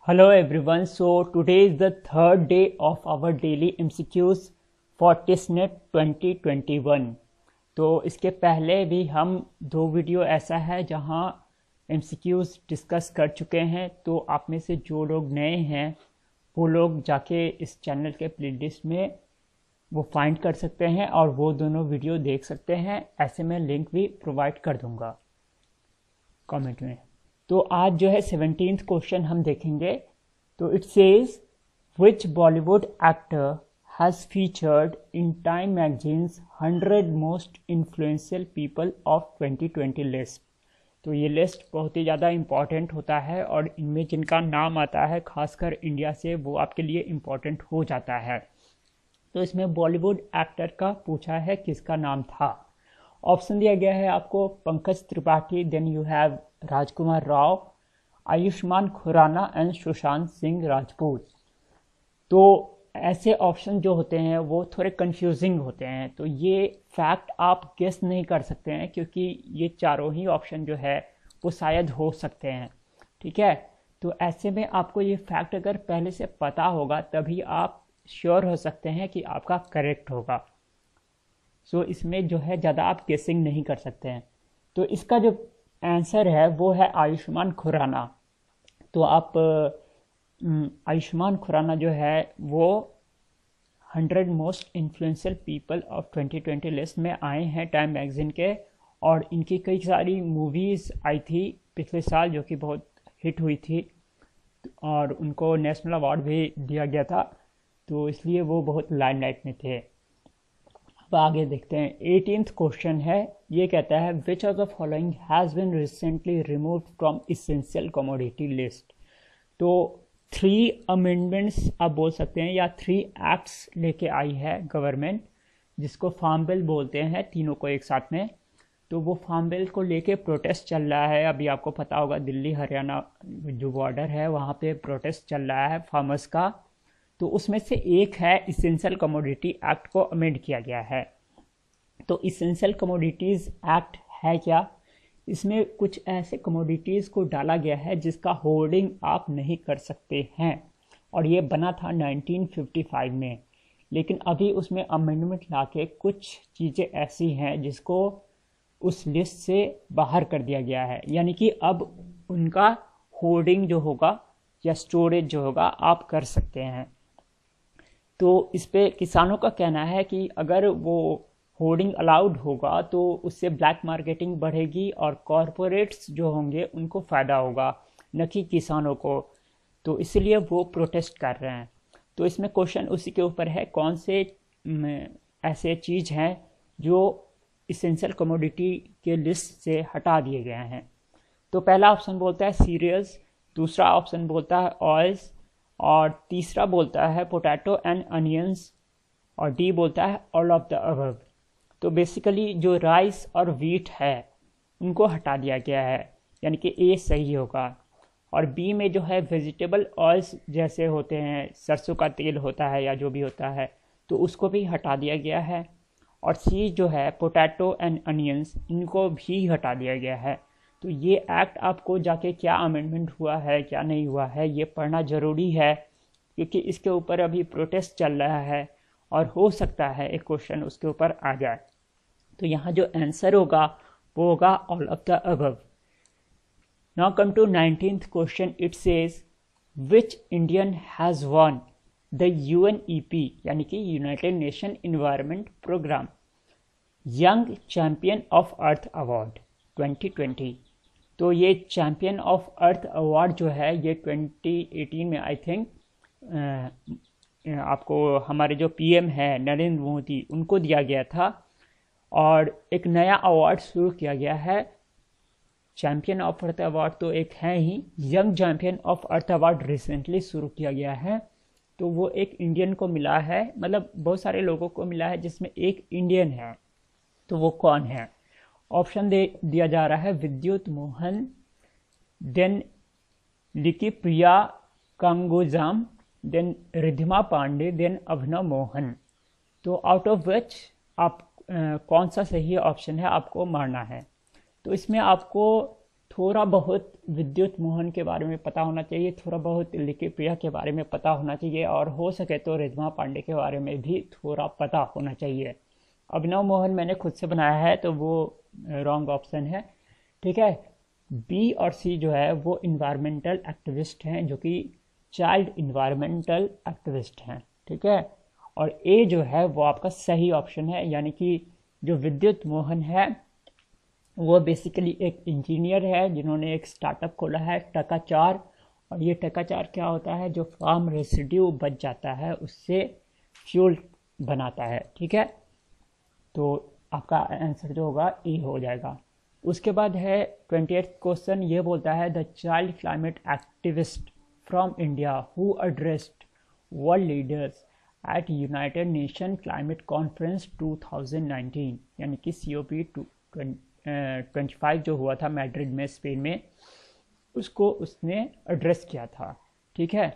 Hello everyone. So today is the third day of our daily MCQs for TISNET 2021. तो इसके पहले भी हम दो वीडियो ऐसा है जहां MCQs डिस्कस कर चुके हैं। तो आप में से जो लोग नए हैं वो लोग जाके इस चैनल के प्लेलिस्ट में वो फाइंड कर सकते हैं और वो दोनों वीडियो देख सकते हैं। ऐसे में लिंक भी प्रोवाइड कर दूंगा कमेंट में। तो आज जो है 17th क्वेश्चन हम देखेंगे। तो it says which Bollywood actor has featured in Time magazines 100 most influential people of 2020 list. तो ये लिस्ट बहुत ही ज़्यादा इम्पॉर्टेंट होता है और इनमें जिनका नाम आता है खासकर इंडिया से वो आपके लिए इम्पॉर्टेंट हो जाता है। तो इसमें बॉलीवुड एक्टर का पूछा है किसका नाम था। ऑप्शन दिया गया है आपको Pankaj Tripathi, then you have Rajkumar Rao, Ayushmann Khurrana and Sushant Singh Rajput. तो ऐसे ऑप्शन जो होते हैं वो थोड़े कंफ्यूजिंग होते हैं। तो ये फैक्ट आप गेस नहीं कर सकते हैं क्योंकि ये चारों ही ऑप्शन जो है वो शायद हो सकते हैं। ठीक है, तो ऐसे में आपको ये फैक्ट अगर पहले से पता होगा तभी आप श्योर हो सकते हैं कि आपका करेक्ट होगा। सो इसमें जो है ज़्यादा आप गेसिंग नहीं कर सकते हैं। तो इसका जो आंसर है वो है आयुष्मान खुराना। तो आप आयुष्मान खुराना जो है वो 100 most influential people of 2020 list में आए हैं टाइम मैगजीन के। और इनकी कई सारी मूवीज़ आई थी पिछले साल जो कि बहुत हिट हुई थी और उनको नेशनल अवार्ड भी दिया गया था। तो इसलिए वो बहुत लाइमलाइट में थे। अब आगे देखते हैं। 18th क्वेश्चन है, ये कहता है which of the following has been recently removed from essential commodity list. तो 3 अमेंडमेंट्स आप बोल सकते हैं या 3 एक्ट्स लेके आई है गवर्नमेंट, जिसको फार्म बिल बोलते हैं तीनों को एक साथ में। तो वो फार्म बिल को लेके प्रोटेस्ट चल रहा है। अभी आपको पता होगा दिल्ली हरियाणा जो बॉर्डर है वहाँ पे प्रोटेस्ट चल रहा है फार्मर्स का। तो उसमें से एक है इसेंशियल कमोडिटी एक्ट को अमेंड किया गया है। तो इसेंशियल कमोडिटीज़ एक्ट है क्या? इसमें कुछ ऐसे कमोडिटीज़ को डाला गया है जिसका होल्डिंग आप नहीं कर सकते हैं और ये बना था 1955 में। लेकिन अभी उसमें अमेंडमेंट लाके कुछ चीज़ें ऐसी हैं जिसको उस लिस्ट से बाहर कर दिया गया है। यानी कि अब उनका होल्डिंग जो होगा या स्टोरेज जो होगा आप कर सकते हैं। तो इस पे किसानों का कहना है कि अगर वो होर्डिंग अलाउड होगा तो उससे ब्लैक मार्केटिंग बढ़ेगी और कॉरपोरेट्स जो होंगे उनको फ़ायदा होगा, न कि किसानों को। तो इसलिए वो प्रोटेस्ट कर रहे हैं। तो इसमें क्वेश्चन उसी के ऊपर है कौन से ऐसे चीज़ हैं जो इसेंशियल कमोडिटी के लिस्ट से हटा दिए गए हैं। तो पहला ऑप्शन बोलता है सीरियल्स, दूसरा ऑप्शन बोलता है ऑयल्स और तीसरा बोलता है पोटैटो एंड अनियंस और डी बोलता है ऑल ऑफ द अबव। तो बेसिकली जो राइस और वीट है उनको हटा दिया गया है, यानी कि ए सही होगा। और बी में जो है वेजिटेबल ऑयल्स जैसे होते हैं, सरसों का तेल होता है या जो भी होता है, तो उसको भी हटा दिया गया है। और सी जो है पोटैटो एंड अनियंस, इनको भी हटा दिया गया है। तो ये एक्ट आपको जाके क्या अमेंडमेंट हुआ है क्या नहीं हुआ है ये पढ़ना ज़रूरी है क्योंकि इसके ऊपर अभी प्रोटेस्ट चल रहा है और हो सकता है एक क्वेश्चन उसके ऊपर आ जाए। तो यहाँ जो आंसर होगा वो होगा all of the above. Now come to 19th question. It says which Indian has won the UNEP यानी कि United Nation environment programme young champion of earth award 2020। तो ये चैम्पियन ऑफ अर्थ अवार्ड जो है ये 2018 में आई थिंक आपको हमारे जो PM है नरेंद्र मोदी उनको दिया गया था। और एक नया अवार्ड शुरू किया गया है। चैम्पियन ऑफ अर्थ अवार्ड तो एक है ही, young champion of earth award recently शुरू किया गया है। तो वो एक इंडियन को मिला है, मतलब बहुत सारे लोगों को मिला है जिसमें एक इंडियन है। तो वो कौन है? ऑप्शन दिया जा रहा है विद्युत Mohan, then Licypriya Kangujam, then Ridhima Pandey, then Abhinav Mohan. तो आउट ऑफ विच आप कौन सा सही ऑप्शन है आपको मारना है। तो इसमें आपको थोड़ा बहुत विद्युत मोहन के बारे में पता होना चाहिए, थोड़ा बहुत लिखी प्रिया के बारे में पता होना चाहिए, और हो सके तो रिद्धिमा पांडे के बारे में भी थोड़ा पता होना चाहिए। अभिनव मोहन मैंने खुद से बनाया है तो वो रॉन्ग ऑप्शन है, ठीक है। बी और सी जो है वो इन्वायरमेंटल एक्टिविस्ट हैं, जो कि चाइल्ड इन्वायरमेंटल एक्टिविस्ट हैं, ठीक है। और ए जो है वो आपका सही ऑप्शन है, यानी कि जो विद्युत मोहन है वो बेसिकली एक इंजीनियर है जिन्होंने एक स्टार्टअप खोला है टकाचार। और ये टकाचार क्या होता है, जो फार्म रेसिड्यू बच जाता है उससे फ्यूल बनाता है, ठीक है। तो आपका आंसर जो होगा ए हो जाएगा। उसके बाद है 28th क्वेश्चन, ये बोलता है the child climate activist from India who addressed world leaders at United Nation climate conference 2019, यानी कि COP25 जो हुआ था मैड्रिड में स्पेन में, उसको उसने एड्रेस किया था, ठीक है।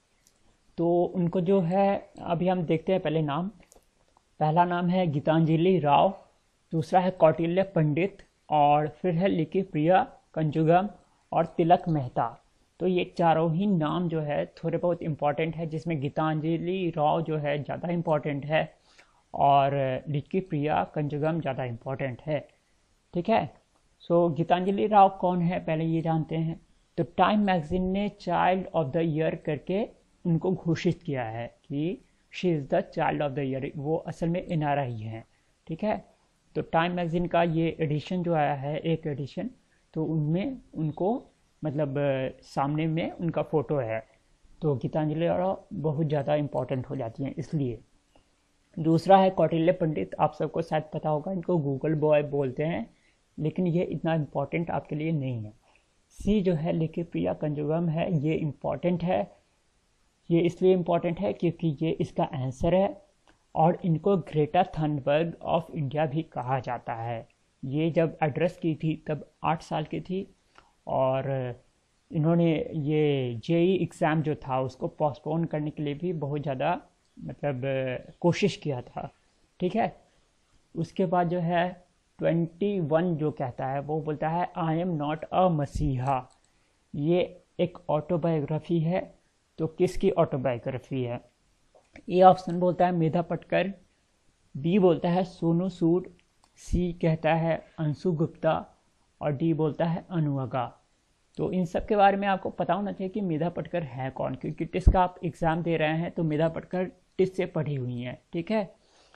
तो उनको जो है अभी हम देखते हैं पहले नाम। पहला नाम है गीतांजलि राव, दूसरा है कौटिल्य पंडित, और फिर है लिखी प्रिया कंजुगम और तिलक मेहता। तो ये चारों ही नाम जो है थोड़े बहुत इम्पॉर्टेंट है, जिसमें गीतांजलि राव जो है ज़्यादा इम्पॉर्टेंट है और लिखी प्रिया कंजुगम ज़्यादा इम्पॉर्टेंट है, ठीक है। सो गीतांजलि राव कौन है पहले ये जानते हैं। तो टाइम मैगजीन ने चाइल्ड ऑफ द ईयर करके उनको घोषित किया है कि she is the child of the year. वो असल में NRI हैं, ठीक है। तो टाइम मैगजीन का ये एडिशन जो आया है, एक एडिशन, तो उनमें उनको मतलब सामने में उनका फ़ोटो है। तो गीतांजलि राव बहुत ज़्यादा इम्पोर्टेंट हो जाती हैं इसलिए। दूसरा है कौटिल्य पंडित, आप सबको शायद पता होगा, इनको गूगल बॉय बोलते हैं, लेकिन ये इतना इम्पोर्टेंट आपके लिए नहीं है। सी जो है लिखी प्रिया कंजुगम है, ये इम्पोर्टेंट है। ये इसलिए इम्पोर्टेंट है क्योंकि ये इसका आंसर है, और इनको ग्रेटा थनबर्ग ऑफ इंडिया भी कहा जाता है। ये जब एड्रेस की थी तब 8 साल की थी, और इन्होंने ये JEE एग्ज़ाम जो था उसको पोस्टपोन करने के लिए भी बहुत ज़्यादा मतलब कोशिश किया था, ठीक है। उसके बाद जो है 21 जो कहता है वो बोलता है आई एम नॉट अ मसीहा। ये एक ऑटोबायोग्राफी है, तो किसकी ऑटोबायोग्राफी है। ए ऑप्शन बोलता है मेधा पटकर, बी बोलता है सोनू सूद, सी कहता है अंशु गुप्ता, और डी बोलता है अनुअगा। तो इन सब के बारे में आपको पता होना चाहिए कि मेधा पटकर है कौन, क्योंकि टिस का आप एग्ज़ाम दे रहे हैं तो मेधा पटकर टिस से पढ़ी हुई हैं, ठीक है।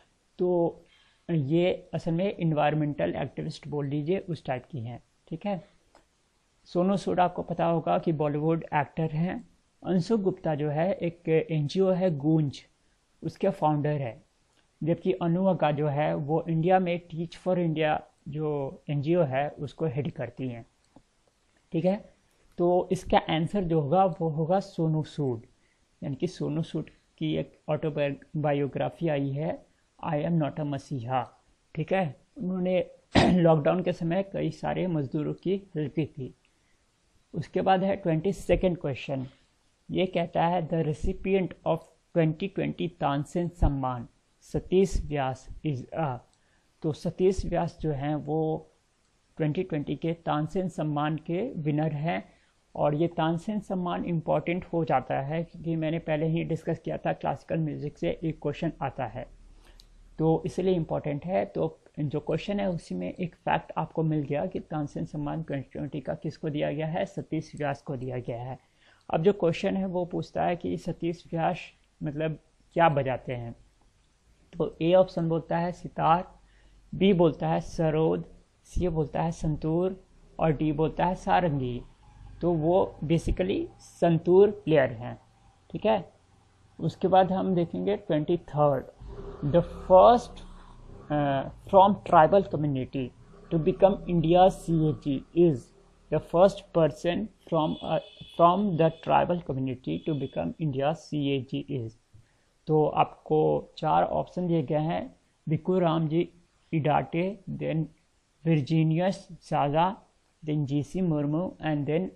तो ये असल में इन्वायरमेंटल एक्टिविस्ट बोल लीजिए उस टाइप की हैं, ठीक है। सोनू सूद आपको पता होगा कि बॉलीवुड एक्टर हैं। अंशु गुप्ता जो है एक NGO है गूंज, उसके फाउंडर है। जबकि अनुअगा जो है वो इंडिया में टीच फॉर इंडिया जो NGO है उसको हेड करती हैं, ठीक है। तो इसका आंसर जो होगा वो होगा सोनू सूद, यानी कि सोनू सूद की एक ऑटोबायोग्राफी आई है आई एम नॉट अ मसीहा, ठीक है। उन्होंने लॉकडाउन के समय कई सारे मजदूरों की हेल्प की थी। उसके बाद है 22nd क्वेश्चन, ये कहता है द रेसिपिएंट ऑफ 2020 तानसेन सम्मान सतीश व्यास इज अ। तो सतीश व्यास जो हैं वो 2020 के तानसेन सम्मान के विनर हैं। और ये तानसेन सम्मान इम्पॉर्टेंट हो जाता है क्योंकि मैंने पहले ही डिस्कस किया था क्लासिकल म्यूज़िक से एक क्वेश्चन आता है, तो इसलिए इम्पॉर्टेंट है। तो जो क्वेश्चन है उसी में एक फैक्ट आपको मिल गया कि तानसेन सम्मान 2020 का किसको दिया गया है, सतीश व्यास को दिया गया है। अब जो क्वेश्चन है वो पूछता है कि सतीश व्यास मतलब क्या बजाते हैं। तो ए ऑप्शन बोलता है सितार, बी बोलता है सरोद, सी बोलता है संतूर, और डी बोलता है सारंगी। तो वो बेसिकली संतूर प्लेयर हैं, ठीक है। उसके बाद हम देखेंगे 23rd, the first from tribal community to become India CAG is the first person from the tribal community to become India CAG is. तो आपको 4 ऑप्शन दिए गए हैं, भिक्खू राम जी इडाटे, देन वर्जीनियस साजा, then GC Murmu, and then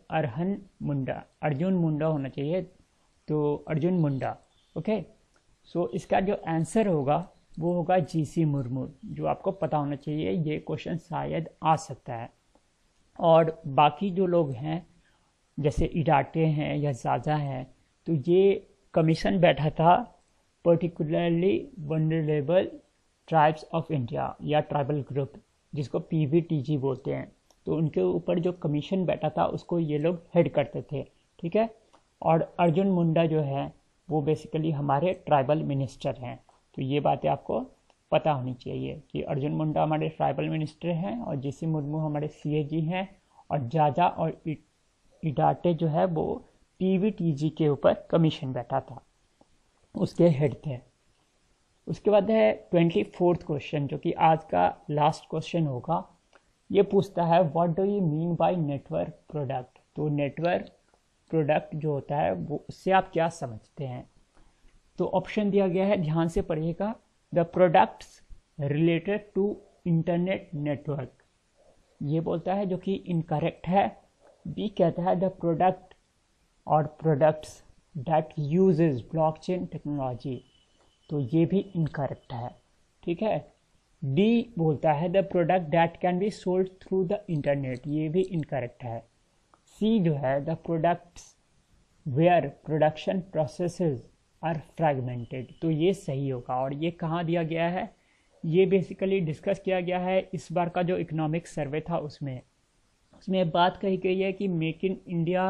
Arjun Munda होना चाहिए, तो अर्जुन मुंडा, ओके। सो इसका जो आंसर होगा वो होगा GC मुर्मू, जो आपको पता होना चाहिए, ये क्वेश्चन शायद आ सकता है। और बाकी जो लोग हैं जैसे इडाटे हैं या ज़ाजा हैं, तो ये कमीशन बैठा था particularly vulnerable tribes of India या ट्राइबल ग्रुप, जिसको PVTG बोलते हैं। तो उनके ऊपर जो कमीशन बैठा था उसको ये लोग हेड करते थे, ठीक है। और अर्जुन मुंडा जो है वो बेसिकली हमारे ट्राइबल मिनिस्टर हैं। तो ये बातें आपको पता होनी चाहिए कि अर्जुन मुंडा हमारे ट्राइबल मिनिस्टर हैं और JC मुर्मू हमारे CAG हैं, और जाजा और इडाटे जो है वो PVTG के ऊपर कमीशन बैठा था, उसके हेड थे। उसके बाद है 24th क्वेश्चन, जो कि आज का लास्ट क्वेश्चन होगा। ये पूछता है what do you mean by network product. तो नेटवर्क प्रोडक्ट जो होता है वो उससे आप क्या समझते हैं। तो ऑप्शन दिया गया है, ध्यान से पढ़िएगा। The products related to internet network, ये बोलता है, जो कि इनकरेक्ट है। बी कहता है the product or products that uses blockchain technology, तो ये भी इनकरेक्ट है, ठीक है। डी बोलता है the product that can be sold through the internet, ये भी इनकरेक्ट है। सी जो है the products where production processes are fragmented, तो ये सही होगा। और ये कहाँ दिया गया है, ये बेसिकली डिस्कस किया गया है इस बार का जो इकोनॉमिक सर्वे था उसमें बात कही गई है कि मेक इन इंडिया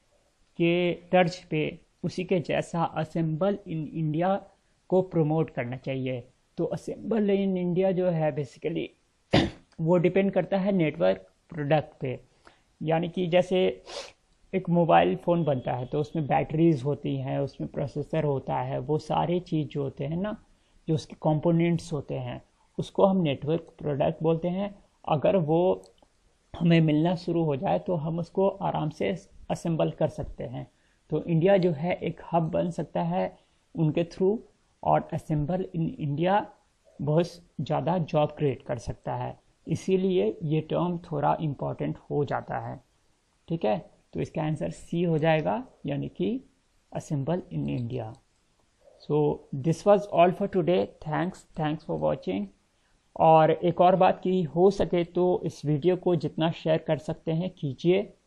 के तर्ज पे उसी के जैसा असेंबल इन इंडिया को प्रमोट करना चाहिए। तो असेंबल इन इंडिया जो है बेसिकली वो डिपेंड करता है नेटवर्क प्रोडक्ट पे। यानी कि जैसे एक मोबाइल फ़ोन बनता है तो उसमें बैटरीज होती हैं, उसमें प्रोसेसर होता है, वो सारे चीज़ जो होते हैं ना, जो उसके कंपोनेंट्स होते हैं, उसको हम नेटवर्क प्रोडक्ट बोलते हैं। अगर वो हमें मिलना शुरू हो जाए तो हम उसको आराम से असेंबल कर सकते हैं। तो इंडिया जो है एक हब बन सकता है उनके थ्रू, और असेंबल इन इंडिया बहुत ज़्यादा जॉब क्रिएट कर सकता है। इसीलिए ये टर्म थोड़ा इम्पॉर्टेंट हो जाता है, ठीक है। तो इसका आंसर सी हो जाएगा, यानी कि assemble in India. So this was all for today. Thanks for watching. और एक और बात की, हो सके तो इस वीडियो को जितना शेयर कर सकते हैं कीजिए,